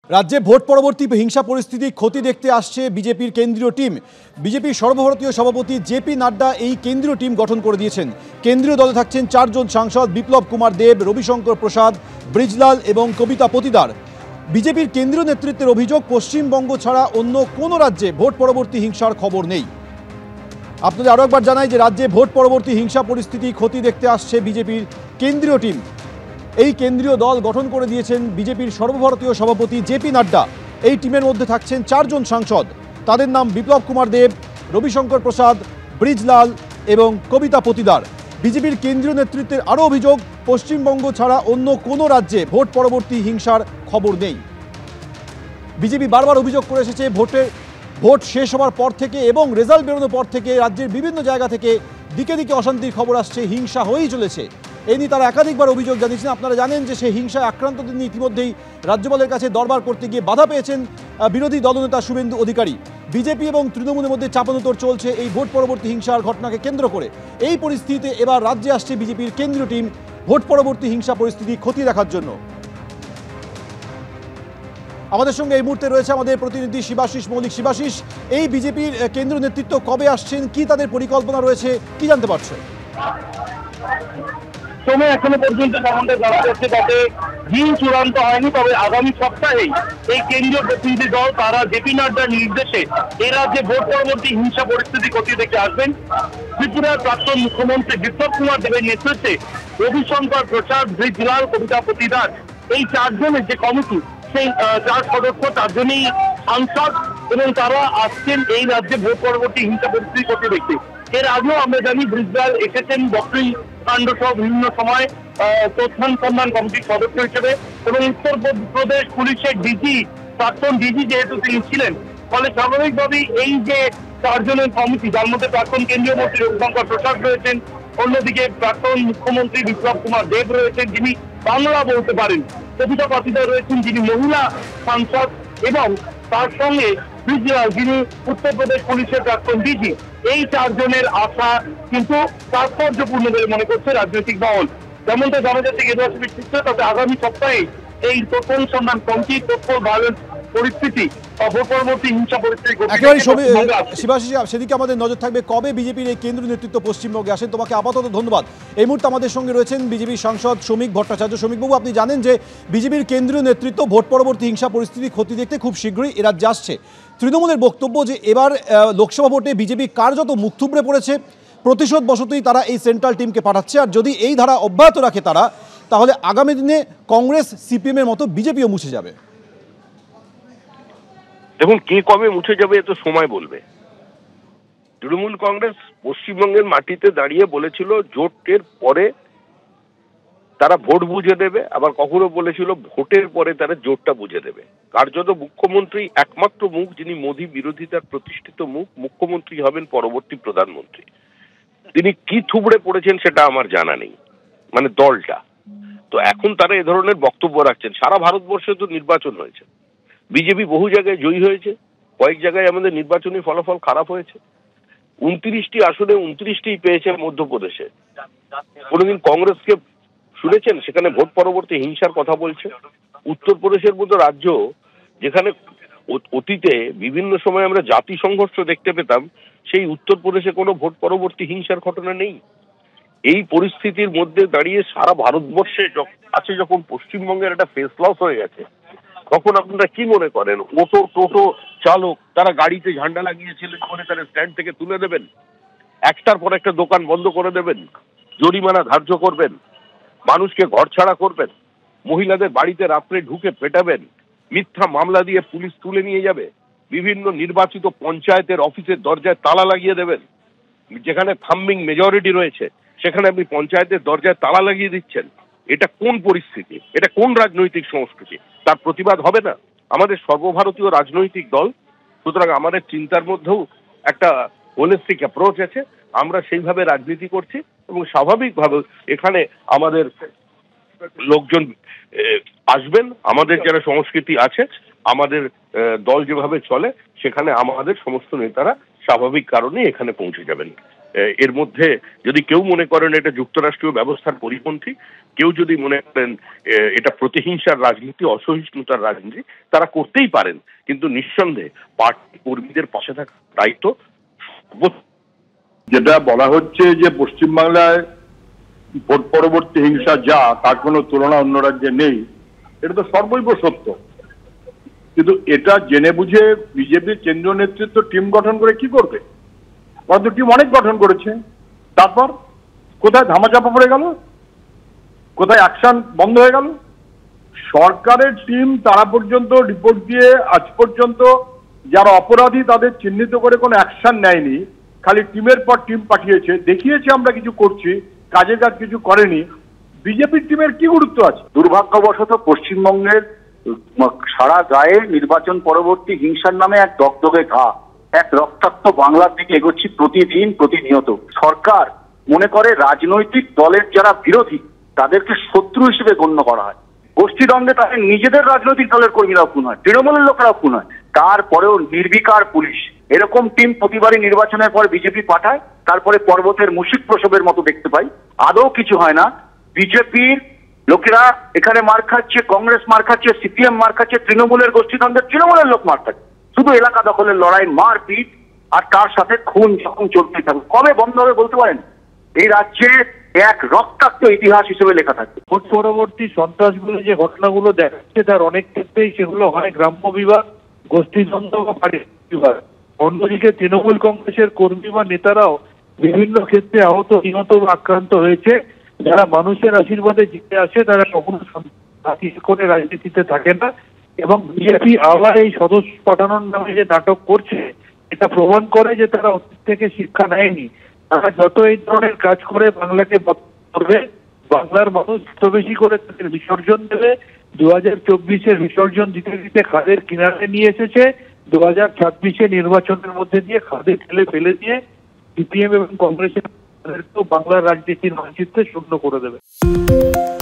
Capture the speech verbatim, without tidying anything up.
রাজ্যে ভোট পরবর্তী হিংসা পরিস্থিতি ক্ষতি দেখতে আসছে বিজেপির কেন্দ্রীয় টিম। বিজেপির সর্বভারতীয় সভাপতি জেপি নাড্ডা এই কেন্দ্রীয় টিম গঠন করে দিয়েছেন। কেন্দ্রীয় দলে থাকছেন চারজন সাংসদ বিপ্লব কুমার দেব, রবিশঙ্কর প্রসাদ, ব্রিজলাল এবং কবিতা পতিদার। বিজেপির কেন্দ্রীয় নেতৃত্বের অভিযোগ, পশ্চিমবঙ্গ ছাড়া অন্য কোনো রাজ্যে ভোট পরবর্তী হিংসার খবর নেই। আপনাদের আরও একবার জানাই যে রাজ্যে ভোট পরবর্তী হিংসা পরিস্থিতি ক্ষতি দেখতে আসছে বিজেপির কেন্দ্রীয় টিম। এই কেন্দ্রীয় দল গঠন করে দিয়েছেন বিজেপির সর্বভারতীয় সভাপতি জেপি নাড্ডা। এই টিমের মধ্যে থাকছেন চারজন সাংসদ, তাদের নাম বিপ্লব কুমার দেব, রবিশঙ্কর প্রসাদ, ব্রিজলাল এবং কবিতা পতিদার। বিজেপির কেন্দ্রীয় নেতৃত্বের আরও অভিযোগ, পশ্চিমবঙ্গ ছাড়া অন্য কোনো রাজ্যে ভোট পরবর্তী হিংসার খবর নেই। বিজেপি বারবার অভিযোগ করে এসেছে ভোটে ভোট শেষ হওয়ার পর থেকে এবং রেজাল্ট বেরোনোর পর থেকে রাজ্যের বিভিন্ন জায়গা থেকে দিকে দিকে অশান্তির খবর আসছে, হিংসা হয়েই চলেছে। এই নিয়ে তারা একাধিকবার অভিযোগ জানিয়েছেন। আপনারা জানেন যে সেই হিংসায় আক্রান্তদের নিয়ে ইতিমধ্যেই রাজ্যপালের কাছে দরবার করতে গিয়ে বাধা পেয়েছেন বিরোধী দলনেতা শুভেন্দু অধিকারী। বিজেপি এবং তৃণমূলের মধ্যে চাপানোতর চলছে এই ভোট পরবর্তী হিংসার ঘটনাকে কেন্দ্র করে। এই পরিস্থিতিতে এবার রাজ্যে আসছে বিজেপির কেন্দ্রীয় টিম ভোট পরবর্তী হিংসা পরিস্থিতি খতিয়ে দেখার জন্য। আমাদের সঙ্গে এই মুহূর্তে রয়েছে আমাদের প্রতিনিধি শিবাশিস মৌলিক। শিবাশিস, এই বিজেপির কেন্দ্রীয় নেতৃত্ব কবে আসছেন, কি তাদের পরিকল্পনা রয়েছে, কি জানতে পারছো? সময় এখনো পর্যন্ত যেমনটা জানা যাচ্ছে তাতে দিন চূড়ান্ত হয়নি, তবে আগামী সপ্তাহেই এই কেন্দ্রীয় প্রতিনিধি দল তারা জেপি নাড্ডার নির্দেশে এই রাজ্যে ভোট পরবর্তী হিংসা পরিস্থিতি খতিয়ে দেখতে আসবেন। ত্রিপুরার প্রাক্তন মুখ্যমন্ত্রী বিপ্লব কুমার দেবের নেতৃত্বে রবিশঙ্কর প্রসাদ, ব্রিজলাল, কবিতা পতিদার এই চারজনের যে কমিটি, সেই চার সদস্য চারজনই সাংসদ এবং তারা আসছেন এই রাজ্যে ভোট পরবর্তী হিংসা পরিস্থিতি খতিয়ে দেখতে। এর আগেও আমরা জানি ব্রিজলাল এসেছেন বকরি কাণ্ড সহ বিভিন্ন সময় তথ্যানুসন্ধান কমিটির সদস্য হিসেবে, এবং উত্তরপ্রদেশ পুলিশের ডিজি, প্রাক্তন ডিজি যেহেতু তিনি ছিলেন, ফলে স্বাভাবিকভাবেই এই যে চারজনের কমিটি, যার মধ্যে প্রাক্তন কেন্দ্রীয় মন্ত্রী রবিশঙ্কর প্রসাদ রয়েছেন, অন্যদিকে প্রাক্তন মুখ্যমন্ত্রী বিপ্লব কুমার দেব রয়েছেন যিনি বাংলা বলতে পারেন, কবিতা পতিদার রয়েছেন যিনি মহিলা সাংসদ, এবং তার সঙ্গে ব্রিজলাল যিনি উত্তরপ্রদেশ পুলিশের প্রাক্তন ডিজি। এই চারজনের আশা কিন্তু তাৎপর্যপূর্ণ বলে মনে করছে রাজনৈতিক মহল। যেমনটা জানা যাচ্ছে কেন্দ্রীয় নেতৃত্ব, তবে আগামী সপ্তাহে এই তথ্য অনুসন্ধান কমিটি তথ্য ভায়োলেন্স পরিস্থিতি পরবর্তী হিংসা পরিস্থিতি শিবাশিস, সেদিকে আমাদের নজর থাকবে কবে বিজেপির এই কেন্দ্রীয় নেতৃত্ব পশ্চিমবঙ্গে আসেন। তোমাকে আপাতত ধন্যবাদ। এই মুহূর্তে আমাদের সঙ্গে রয়েছেন বিজেপির সাংসদ শ্রমিক ভট্টাচার্য। শ্রমিকবাবু, আপনি জানেন যে বিজেপির কেন্দ্রীয় নেতৃত্ব ভোট পরবর্তী হিংসা পরিস্থিতি খতি দেখতে খুব শীঘ্রই এ রাজ্যে আসছে। তৃণমূলের বক্তব্য যে এবার লোকসভা ভোটে বিজেপি কার্যত মুখ থুবড়ে পড়েছে, প্রতিশোধ বশতই তারা এই সেন্ট্রাল টিমকে পাঠাচ্ছে, আর যদি এই ধারা অব্যাহত রাখে তারা, তাহলে আগামী দিনে কংগ্রেস সিপিএম এর মতো বিজেপিও মুছে যাবে। দেখুন, কে কবে মুছে যাবে এ তো সময় বলবে। তৃণমূল কংগ্রেস পশ্চিমবঙ্গের মাটিতে দাঁড়িয়ে বলেছিল জোটের পরে তারা ভোট বুঝে দেবে, আবার কখনো বলেছিল ভোটের পরে তারা জোটটা বুঝে দেবে। কার্যত মুখ্যমন্ত্রী একমাত্র মুখ যিনি মোদী বিরোধিতার প্রতিষ্ঠিত মুখ, মুখ্যমন্ত্রী হবেন পরবর্তী প্রধানমন্ত্রী। তিনি কি থুবড়ে পড়েছেন সেটা আমার জানা নেই, মানে দলটা। তো এখন তারা এ ধরনের বক্তব্য রাখছেন। সারা ভারতবর্ষে তো নির্বাচন হয়েছে, বিজেপি বহু জায়গায় জয়ী হয়েছে, কয়েক জায়গায় আমাদের নির্বাচনী ফলাফল খারাপ হয়েছে। উনত্রিশটি আসনে উনত্রিশটি পেয়েছে মধ্যপ্রদেশে। কোনোদিন কংগ্রেসকে শুনেছেন সেখানে ভোট পরবর্তী হিংসার কথা বলছে? উত্তরপ্রদেশের মতো রাজ্য যেখানে অতীতে বিভিন্ন সময় আমরা জাতি সংঘর্ষ দেখতে পেতাম, সেই উত্তরপ্রদেশে কোনো ভোট পরবর্তী হিংসার ঘটনা নেই। এই পরিস্থিতির মধ্যে দাঁড়িয়ে সারা ভারতবর্ষে আছে যখন পশ্চিমবঙ্গের একটা ফেস লস হয়ে গেছে, তখন আপনারা কি মনে করেন অটো টোটো চালক তারা গাড়িতে ঝান্ডা লাগিয়েছিলেন করে তারা স্ট্যান্ড থেকে তুলে দেবেন, একটার পর একটা দোকান বন্ধ করে দেবেন, জরিমানা ধার্য করবেন, মানুষকে ঘর ছাড়া করবেন, মহিলাদের বাড়িতে রাত্রে ঢুকে পেটাবেন, মিথ্যা মামলা দিয়ে পুলিশ তুলে নিয়ে যাবে, বিভিন্ন নির্বাচিত পঞ্চায়েতের অফিসের দরজায় তালা লাগিয়ে দেবেন, যেখানে থাম্বিং মেজরিটি রয়েছে সেখানে আপনি পঞ্চায়েতের দরজায় তালা লাগিয়ে দিচ্ছেন। এটা কোন পরিস্থিতি? এটা কোন রাজনৈতিক সংস্কৃতি? তার প্রতিবাদ হবে না? আমাদের সর্বভারতীয় রাজনৈতিক দল, সুতরাং আমাদের চিন্তার মধ্যেও একটা হোলিস্টিক অ্যাপ্রোচ আছে। আমরা সেইভাবে রাজনীতি করছি এবং স্বাভাবিকভাবে এখানে আমাদের লোকজন আসবেন। আমাদের যারা সংস্কৃতি আছে, আমাদের দল যেভাবে চলে, সেখানে আমাদের সমস্ত নেতারা স্বাভাবিক কারণে এখানে পৌঁছে যাবেন। এর মধ্যে যদি কেউ মনে করেন এটা যুক্তরাষ্ট্রীয় ব্যবস্থার পরিপন্থী, কেউ যদি মনে করেন এটা প্রতিহিংসার রাজনীতি, অসহিষ্ণুতার রাজনীতি, তারা করতেই পারেন, কিন্তু নিঃসন্দেহে পার্টি কর্মীদের পাশে থাকার দায়িত্ব। যেটা বলা হচ্ছে যে পশ্চিমবাংলায় ভোট পরবর্তী হিংসা যা, তার কোনো তুলনা অন্য রাজ্যে নেই, এটা তো সর্বৈব সত্য। কিন্তু এটা জেনে বুঝে বিজেপির কেন্দ্রীয় নেতৃত্ব টিম গঠন করে কি করবে? ওরা তো টিম অনেক গঠন করেছে, তারপর কোথায় ধামাচাপা পড়ে গেল, কোথায় অ্যাকশন বন্ধ হয়ে গেল? সরকারের টিম তারা পর্যন্ত রিপোর্ট দিয়ে আজ পর্যন্ত যারা অপরাধী তাদের চিহ্নিত করে কোনো অ্যাকশন নেয়নি, খালি টিমের পর টিম পাঠিয়েছে, দেখিয়েছে আমরা কিছু করছি, কাজের কাজ কিছু করেনি। বিজেপির টিমের কি গুরুত্ব আছে? দুর্ভাগ্যবশত পশ্চিমবঙ্গের সারা গায়ে নির্বাচন পরবর্তী হিংসার নামে এক দগদগে ঘা, এক রক্তাক্ত বাংলার দিকে এগোচ্ছি প্রতিদিন প্রতিনিয়ত। সরকার মনে করে রাজনৈতিক দলের যারা বিরোধী তাদেরকে শত্রু হিসেবে গণ্য করা হয়, গোষ্ঠীদ্বন্দ্বে তাদের নিজেদের রাজনৈতিক দলের কর্মীরাও খুন হয়, তৃণমূলের লোকেরাও খুন হয়, তারপরেও নির্বিকার পুলিশ। এরকম টিম প্রতিবারই নির্বাচনের পর বিজেপি পাঠায়, তারপরে পর্বতের মুশিক প্রসবের মতো দেখতে পাই, আদৌ কিছু হয় না। বিজেপির লোকেরা এখানে মার খাচ্ছে, কংগ্রেস মার খাচ্ছে, সিপিএম মার খাচ্ছে, তৃণমূলের গোষ্ঠীদ্বন্দ্বের তৃণমূলের লোক মার খাচ্ছে, শুধু এলাকা দখলের লড়াই, মারপিট, আর তার সাথে খুন যখন চলতে থাকবে। কবে বন্ধ হবে বলতে পারেন? এই রাজ্যে এক রক্তাক্ত ইতিহাস হিসেবে লেখা থাকবে। ভোট পরবর্তী সন্ত্রাসগুলো যে ঘটনাগুলো দেখাচ্ছে তার অনেক ক্ষেত্রেই সেগুলো হয় গ্রাম্য বিভাগ, গোষ্ঠীদ্বন্দ্ব বা পারিবারিক বিভাগ। অন্যদিকে তৃণমূল কংগ্রেসের কর্মী বা নেতারাও বিভিন্ন ক্ষেত্রে আহত, নিহত বা আক্রান্ত হয়েছে। যারা মানুষের আশীর্বাদে জিতে আসে তারা কখনো করে রাজনীতিতে থাকে না, এবং বিজেপি আবার এই সদস্য পাঠানোর নামে যে নাটক করছে এটা প্রমাণ করে যে তারা অতীত থেকে শিক্ষা নেয়নি। তারা যত এই ধরনের কাজ করে বাংলাকে করবে, বাংলার মানুষ তত বেশি করে তাদের বিসর্জন দেবে। দু হাজার চব্বিশের বিসর্জন দিতে দিতে খাদের কিনারে নিয়ে এসেছে, দু হাজার ছাব্বিশে নির্বাচনের মধ্যে দিয়ে খাদে ফেলে ফেলে দিয়ে সিপিএম এবং কংগ্রেসের বাংলার রাজনীতির মানচিত্রে শূন্য করে দেবে।